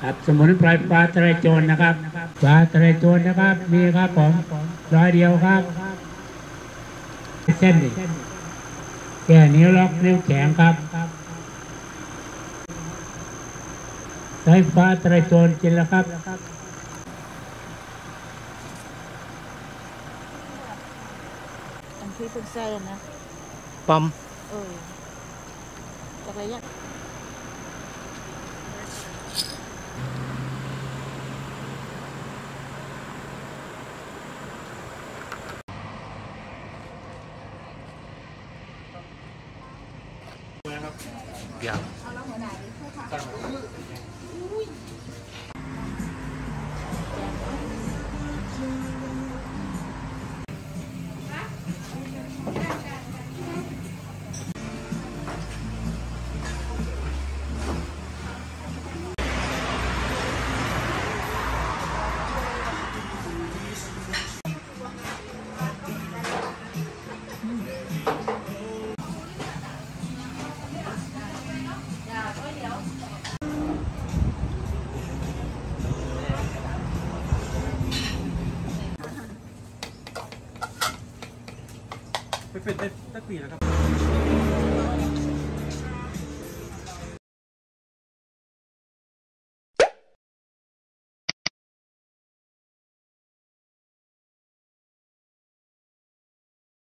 ครับสมุนไพรฟ้าทะลายโจรนะครับฟ้าทะลายโจรนะครับมีครับผม100 เดียวครับเส้นดิแก้นิ้วล็อกนิ้วแข็งครับใช้ฟ้าทะลายโจรกินแล้วครับอันที่เพิ่งใส่นะปอมจักรยานอย่างเป็นได้ตั้งปีแล้วครับ